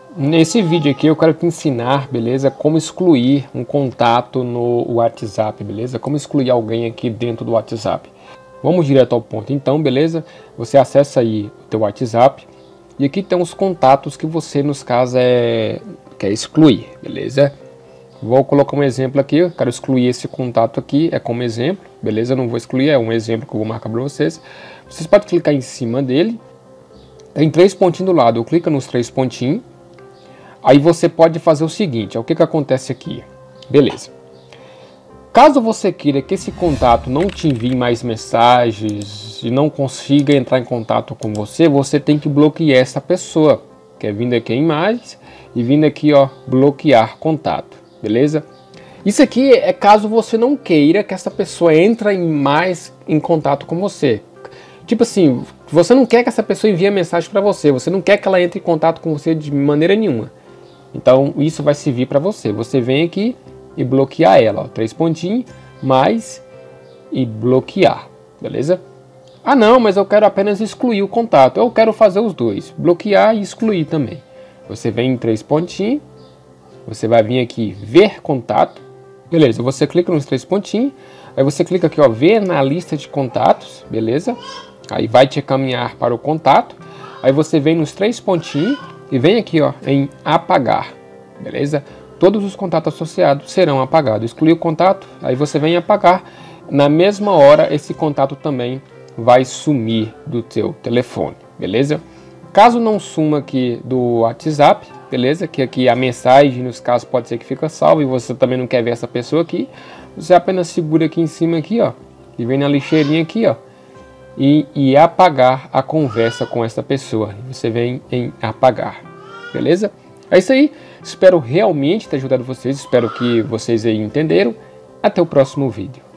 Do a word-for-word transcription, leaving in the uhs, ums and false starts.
Nesse vídeo aqui eu quero te ensinar, beleza? Como excluir um contato no WhatsApp, beleza? Como excluir alguém aqui dentro do WhatsApp. Vamos direto ao ponto então, beleza? Você acessa aí o teu WhatsApp e aqui tem os contatos que você, nos casos, é... quer excluir, beleza? Vou colocar um exemplo aqui, eu quero excluir esse contato aqui, é como exemplo, beleza? Eu não vou excluir, é um exemplo que eu vou marcar para vocês. Vocês podem clicar em cima dele, tem três pontinhos do lado, clica nos três pontinhos. Aí você pode fazer o seguinte, o que que acontece aqui? Beleza. Caso você queira que esse contato não te envie mais mensagens e não consiga entrar em contato com você, você tem que bloquear essa pessoa. Que é vindo aqui em mais e vindo aqui, ó, bloquear contato, beleza? Isso aqui é caso você não queira que essa pessoa entre mais em contato com você. Tipo assim, você não quer que essa pessoa envie mensagem para você, você não quer que ela entre em contato com você de maneira nenhuma. Então isso vai servir para você. Você vem aqui e bloquear ela, ó, três pontinhos, mais e bloquear, beleza? Ah não, mas eu quero apenas excluir o contato. Eu quero fazer os dois, bloquear e excluir também. Você vem em três pontinhos, você vai vir aqui ver contato, beleza? Você clica nos três pontinhos, aí você clica aqui, ó, ver na lista de contatos, beleza? Aí vai te caminhar para o contato, aí você vem nos três pontinhos e vem aqui, ó, em apagar, beleza? Todos os contatos associados serão apagados. Excluir o contato, aí você vem apagar. Na mesma hora, esse contato também vai sumir do teu telefone, beleza? Caso não suma aqui do WhatsApp, beleza? Que aqui a mensagem, nos casos, pode ser que fica salva e você também não quer ver essa pessoa aqui. Você apenas segura aqui em cima, aqui, ó, e vem na lixeirinha aqui, ó, e, e apagar a conversa com essa pessoa. Você vem em apagar, beleza? É isso aí, espero realmente ter ajudado vocês, espero que vocês aí entenderam. Até o próximo vídeo.